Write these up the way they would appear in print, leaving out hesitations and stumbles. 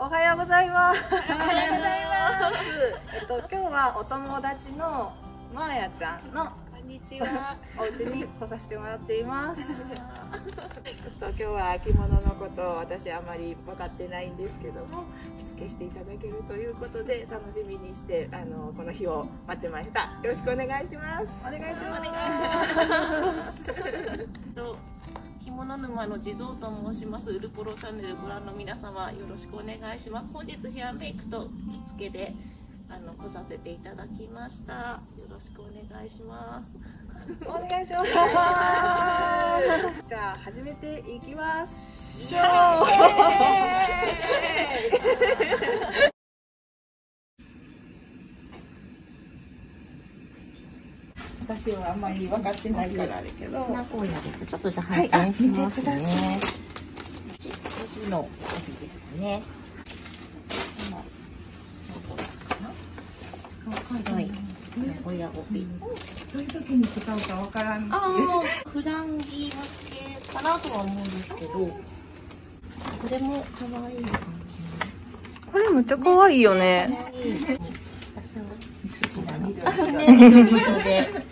おはようございます。おはようございます。今日はお友達のまーやちゃんのこんにちは。 お家に来させてもらっています。 今日は着物のことを私あまり分かってないんですけども、着付けしていただけるということで楽しみにしてこの日を待ってました。よろしくお願いします。 お願いします。 着物沼の地蔵と申します。ウルポロチャンネルご覧の皆様よろしくお願いします。本日ヘアメイクと着付けで来させていただきました。よろしくお願いします。 お願いします。じゃあ始めていきましょう。 私はあんまり分かってないからあれけど。 名古屋です。ちょっとじゃあ拝見しますね。年の帯ですね。白い名古屋帯。 どういう時に使うかわからん。 普段着向けかなとは思うんですけど、これも可愛い感じ。 これめっちゃ可愛いよね。 私は好きだな。緑色で。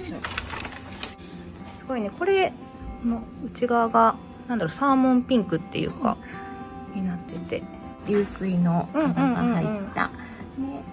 すごいね。これの内側がなんだろう、サーモンピンクっていうか、になってて、 流水の柄が入ったね。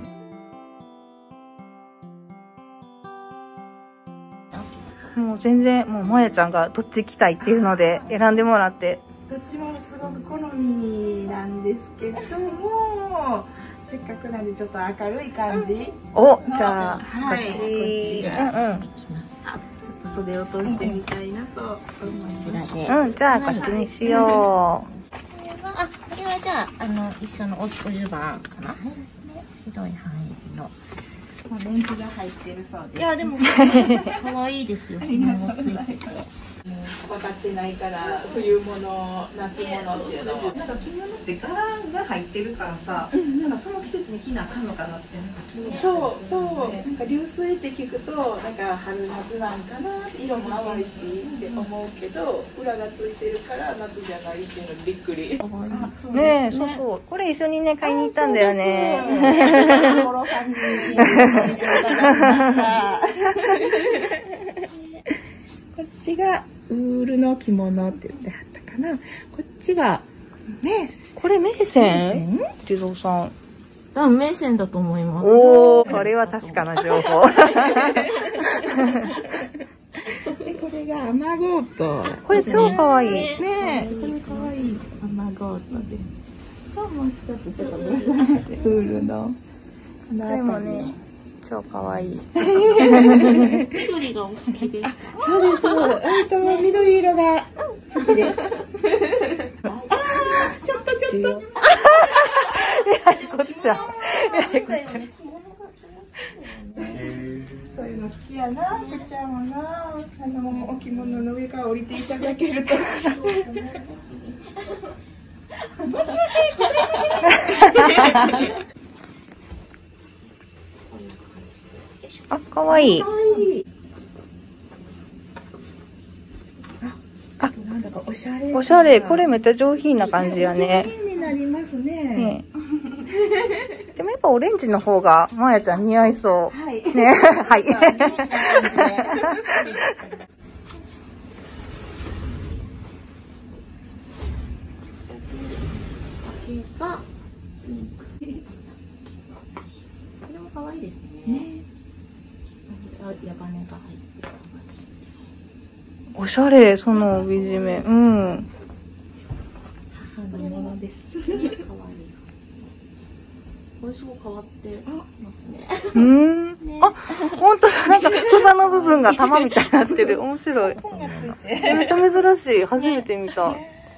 もう全然もうまやちゃんがどっち着たいっていうので選んでもらって。 どっちもすごく好みなんですけども、せっかくなんでちょっと明るい感じ。 お、じゃあこはい、 っち、 こっちで行きますか。 袖を通してみたいなと思いこます。 ちらで。 じゃあこっちにしよう。 これはじゃあ一緒のお襦袢かな。白い範囲の。 レンズが入ってるそうです。 いやでも可愛いですよ。紐もついてて。 分かってないから冬物、夏物っていうのを。 なんか着物って柄が入ってるからさ、なんかその季節に着なあかんのかなってなんか気になる。 そうなんか流水って聞くとなんか春夏なんかな、色も淡いしって思うけど、裏がついてるから夏じゃないっていうのびっくり。 ねえ、そうそう。これ一緒にね買いに行ったんだよね。 コロさんにいただきました。こっちがウールの着物って言ってはったかな。こっちがね、 これ名線？地蔵さん。 多分名線だと思います。 おお、これは確かな情報。 でこれが雨ゴート。 これ超可愛い。 ねえ、これ可愛い雨ゴートで。もう一つちょっとぶら下がってウールの。 これもね、超可愛い。 緑がお好きですか？ そうです。緑色が好きです。ちょっと。 こっちだ。 そういうの好きやな、くっちゃんもな。お着物の上から降りていただけると。 あ、可愛い。 なんだかおしゃれ。 おしゃれ。これめっちゃ上品な感じやね。 上品になりますね。 でもやっぱオレンジの方がまやちゃん似合いそう。 はい。 ね、はい。 がピンク。これも可愛いですね。矢羽が入ってる。 おしゃれ、その帯締め。うん。 母のものです。 可愛い。これすごい変わってますね。 あ、本当だ。なんか、房の部分が玉みたいになってる。面白い。めっちゃ珍しい。初めて見た。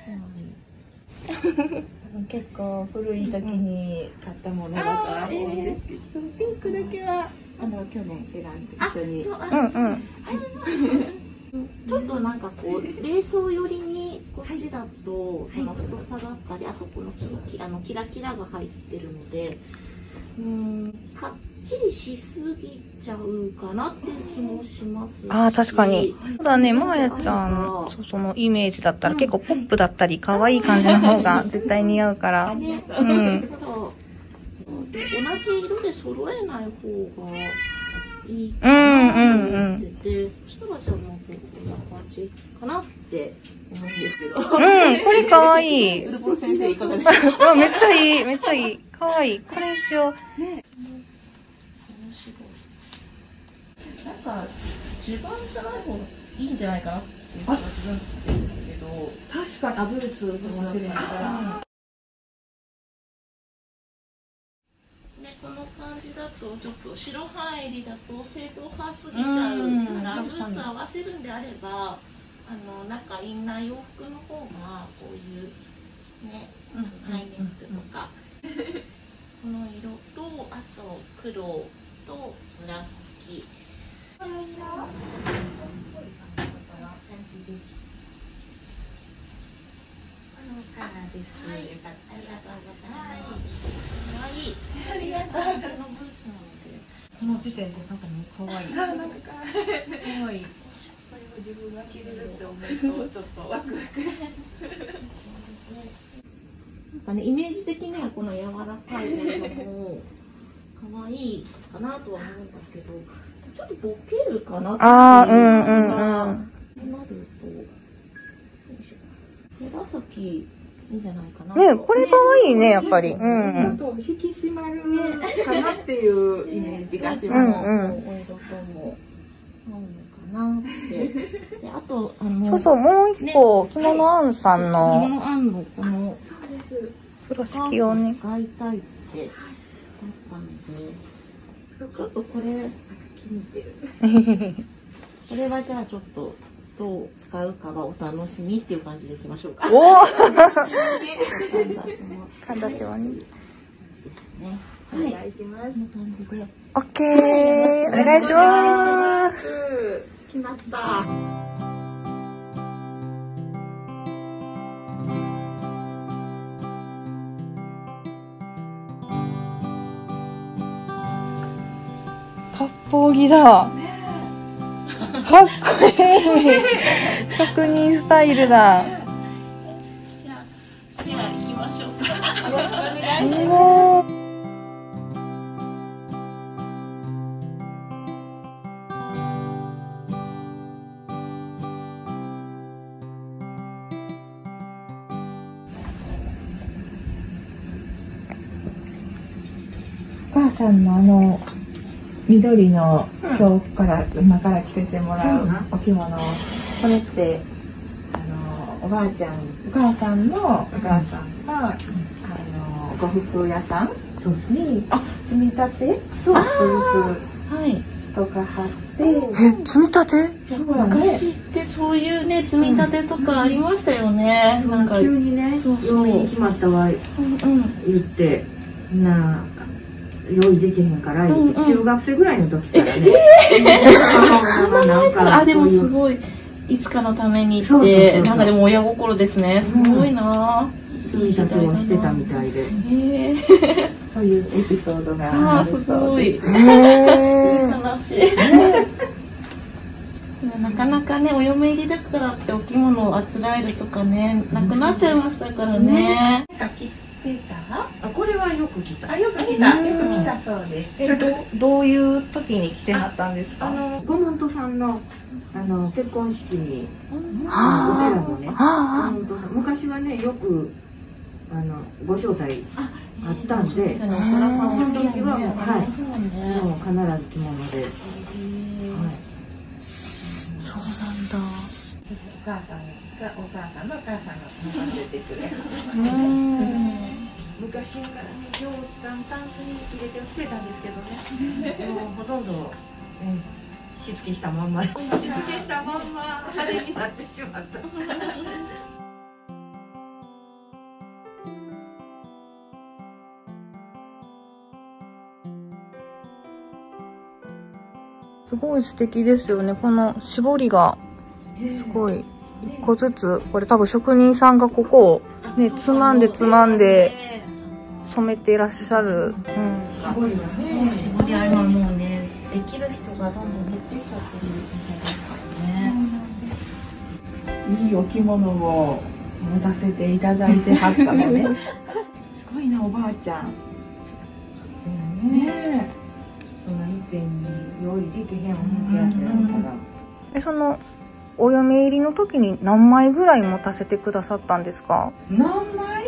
結構古い時に買ったものだから多いんですけど、ピンクだけは去年選んで一緒に。 ちょっとなんかこう冷装寄りにこっちだとその太さだったり、あとこのキラキラが入ってるので、買っちりしすぎちゃうかなっていう気もしますし。 ああ、確かに。ただね、まーやちゃん、そのイメージだったら結構ポップだったり、可愛い感じの方が絶対似合うから。 ね、 うん。 同じ色で揃えない方がいいかなと思ってて、そしたらじゃあもうこんな感じかなって思うんですけど。 これ可愛い。 ウルポロ先生いかがでしょうか。 めっちゃいい、めっちゃいい。可愛い。これにしよう。 ね。面白い。なんか襦袢じゃない方がいいんじゃないかなっていう気がするんですけど。 確かに、ブーツと忘れながら。 ね、この感じだとちょっと白半襟だと正統派すぎちゃうからブーツ合わせるんであればなんかインナー洋服の方がこういうねハイネックとかこの色とあと黒と紫。です。はい、ありがとうございます。可愛い。ありがとう。このブーツなので。 この時点でなんかもう可愛い。なんか可愛い。これを自分が着れるって思うとちょっとワクワク。 なんかね、イメージ的にはこの柔らかい色も可愛いかなとは思うんだけど、ちょっとボケるかなっていう気がなると。紫いいんじゃないかな。 ね、これ可愛いね、やっぱり。 ちょっと引き締まるかなっていうイメージがします。 お色とも合うのかなって。で、あとそうそう、もう一個、着物あんさんの。 着物あんのこの風呂敷をね。 使いたいってだったので、ちょっとこれ気に入ってる。これはじゃあちょっと。どう使うかはお楽しみっていう感じでいきましょうか。 おお。かんだしはね。 お願いします。こんな感じで。 オッケー。お願いします。 決まった。 割烹着だ。かっこいい。職人スタイルだ。 じゃあ行きましょうか。よろしくお願いします。 お母さんの緑の今日から今から着せてもらうお着物、これっておばあちゃん、お母さんのお母さんが呉服屋さんに積み立てと人が貼って。 積み立て？ 昔ってそういうね積み立てとかありましたよね。 なんか急にね、用意決まったわ言って用意できへんから中学生ぐらいの時からね。 あ、でもすごいいつかのためにってなんかでも親心ですね。すごいな。 積み立てをしてたみたいで。 そういうエピソードがあるそうです。 すごい。話。なかなかねお嫁入りだからってお着物をあつらえるとかねなくなっちゃいましたからね。 これはよく着た。 よく着たそうです。どういう時に着てはったんですか？ ご門徒さんの結婚式にお寺のね、昔はねよくご招待あったんで、その時はもうもう必ず着物で。 そうなんだ。 お母さんの任せてくれる。昔からね、ようタンスに入れて捨てたんですけどね。もうほとんどしつけしたまんま。しつけしたまんま派手になってしまった。 すごい素敵ですよね。この絞りがすごい一個ずつ、これ多分職人さんがここをねつまんで染めていらっしゃる。 すごいよね。 絞りは今もうね、できる人がどんどん減っていっちゃってるみたいですからね。 いいお着物を持たせていただいてはったのね。すごいな、おばあちゃん。ねえ。 その一遍に用意できへんお肉やってるから。 そのお嫁入りの時に何枚ぐらい持たせてくださったんですか？ 何枚？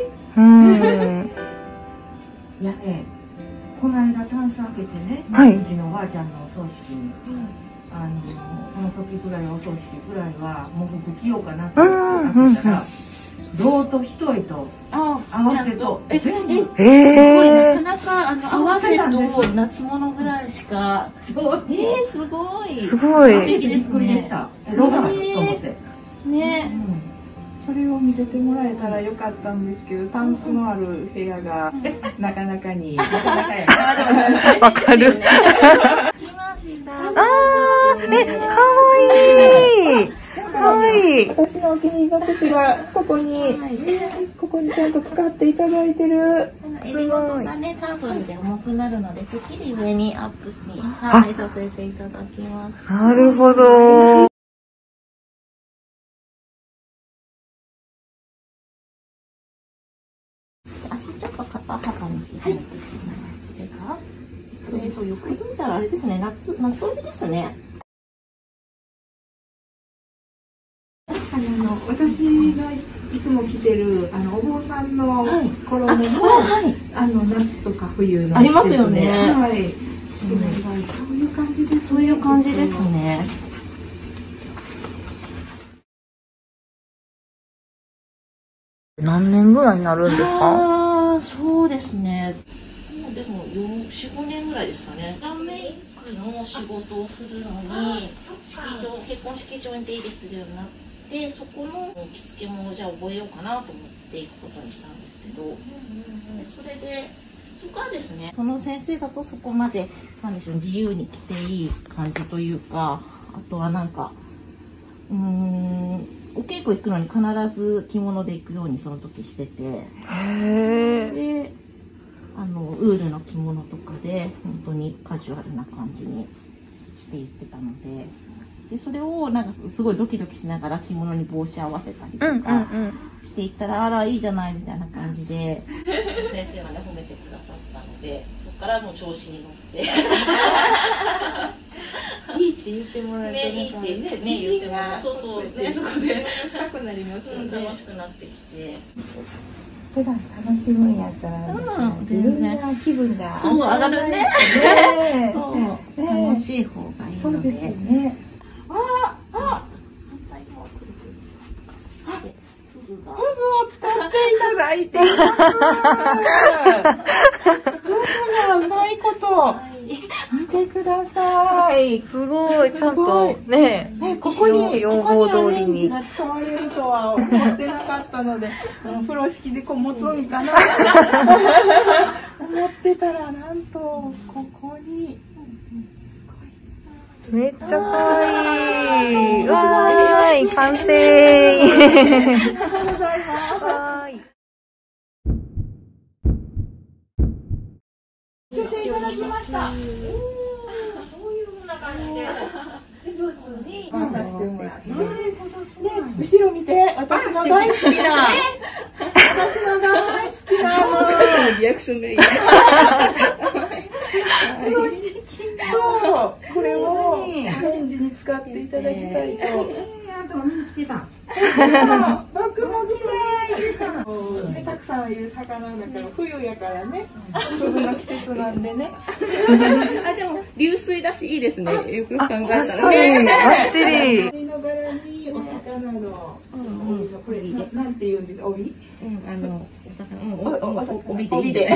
いやね、この間タンス開けてね、 はい、 うちのおばあちゃんのお葬式に、この時ぐらいお葬式ぐらいはもう服着ようかなって開けたら、胴と一重と合わせと全部。 すごい、なかなか合わせと夏物ぐらいしか。すごい。すごい。 すごい。 完璧ですね。 ロバーと思って。 ね。 それを見せてもらえたらよかったんですけど、タンスのある部屋がなかなかに。わかる。 来ました。 かわいい。かわいい。 私のお気に入りの靴がここにちゃんと使っていただいてる。 襟元がね、タートルで重くなるので、すっきり上にアップにさせていただきます。 なるほど。 足ちょっと肩幅に開いていきます。よく見たらあれですね、夏帯ですね。 私のいつも着てるお坊さんの衣も、夏とか冬のありますよね。 はい。そういう感じです。 そういう感じですね。 何年ぐらいになるんですか？ そうですね。でも4、5年ぐらいですかね。メイクの仕事をするのに結婚式場に出入りするようになって、そこの着付けもじゃあ覚えようかなと思っていくことにしたんですけど、それでそこはですね、その先生だとそこまでなんでしょう、自由に着ていい感じというか、あとはなんかお稽古行くのに必ず着物で行くようにその時してて、でウールの着物とかで本当にカジュアルな感じにしていってたので、それをなんかすごいドキドキしながら着物に帽子合わせたりとかしていったら、あらいいじゃないみたいな感じで先生がね褒めてくださったので、そこからもう調子に乗っていいって言ってもらえて、 いいってね言ってもらえて、そうそうね、そこでしたくなりますよね。 楽しくなってきて。 普段楽しむんやったら、全然気分がそう上がるね。そう楽しい方がいいので。 そうですね。フグを使っていただいています。フグがうまいこと。見てください。 すごい、ちゃんとね、 ここに要望通りに。 が使われるとは思ってなかったので、風呂敷でこう持つんかな思ってたら、なんとここに。 めっちゃかわいい。わーい、完成。 ありがとうございます。 わーい。 いただきました。そういう風な感じで、ブーツにさせてもらって。後ろ見て、私の大好きな、リアクションがいい。そう、これをアレンジに使っていただきたいと。 あと見に来てた。 僕も来たい。たくさんいる魚だから冬やからね。フグの季節なんでね。 でも流水だしいいですね。よく考えたら確かに、バッチリ。 海の柄にお魚のこれなんて言うんですか、帯？ お魚帯でいいで。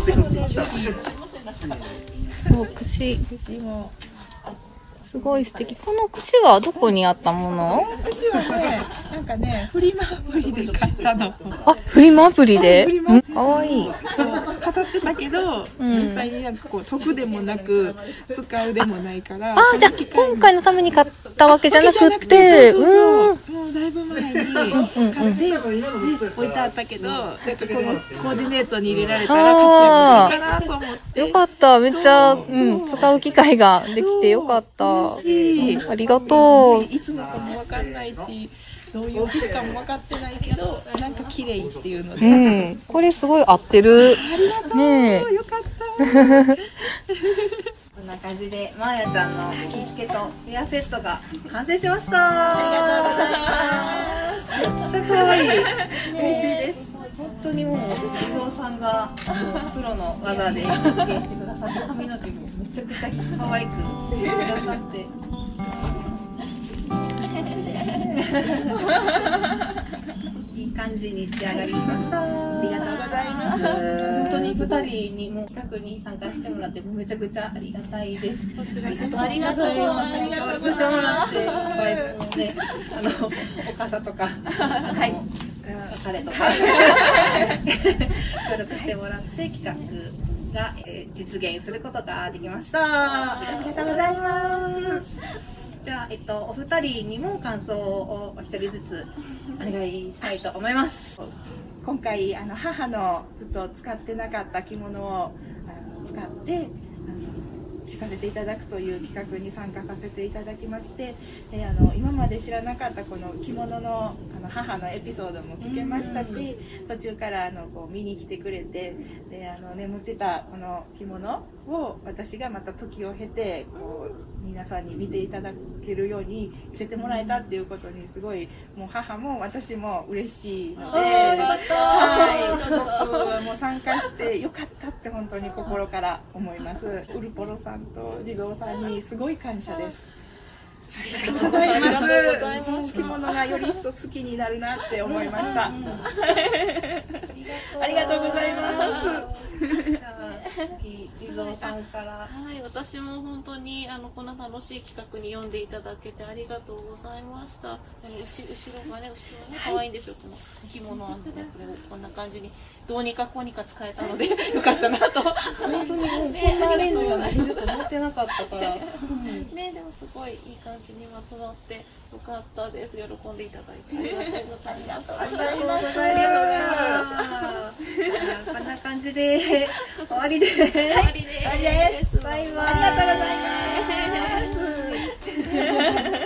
そう、串。すごい素敵。この串はどこにあったもの？ 串はね、なんかね、フリマアプリで買ったの。 あ、フリマアプリで？かわいい。 飾ってたけど、実際になんかこう、得でもなく、使うでもないから。 あ、じゃあ、今回のために買ったわけじゃなくて、 もうだいぶ前に買って置いてあったけど、なんかこのコーディネートに入れられたら活躍するかなと思って。 よかった。めっちゃ、使う機会ができてよかった。ありがとう。 いつのかもわかんないし、どういう機種かも分かってないけど、なんか綺麗っていうので。 これすごい合ってる。 ありがとう。よかった。 こんな感じで、まーやちゃんの着付けとヘアセットが完成しました。ありがとうございます。めっちゃ可愛い。嬉しいです。本当にもう、伊蔵さんがプロの技で実現してくださって、髪の毛もめちゃくちゃ可愛くしてくださって。いい感じに仕上がりました。ありがとうございます。本当に2人にも企画に参加してもらってめちゃくちゃありがたいです。こちらこそありがとうございます。ありがとうございます。バイブもね、お傘とか、はい、彼とか協力してもらって企画が実現することができました。ありがとうございます。じゃあ、お二人にも感想をお一人ずつお願いしたいと思います。 今回母のずっと使ってなかった着物を使って着させていただくという企画に参加させていただきまして、で今まで知らなかったこの着物の母のエピソードも聞けましたし、途中からこう見に来てくれて、で眠ってたこの着物を私がまた時を経てこう皆さんに見ていただけるように着せてもらえたっていうことにすごいもう母も私も嬉しいので、はい、すごくもう参加してよかったって本当に心から思います。ウルポロさんと地蔵さんにすごい感謝です。ありがとうございます。着物がより一層好きになるなって思いました。ありがとうございます。 地蔵さんから。 はい、私も本当にこんな楽しい企画に呼んでいただけてありがとうございました。後ろがね可愛いんですよ。この着物なんでね、これをこんな感じにどうにかこうにか使えたのでよかったなと。 本当にもうこんなアレンジができると思ってなかったから。 ね、でもすごいいい感じにまとまってよかったです。喜んでいただいてありがとうございます。ありがとうございます。 こんな感じで終わりです。 終わりです。 バイバイ。 ありがとうございます。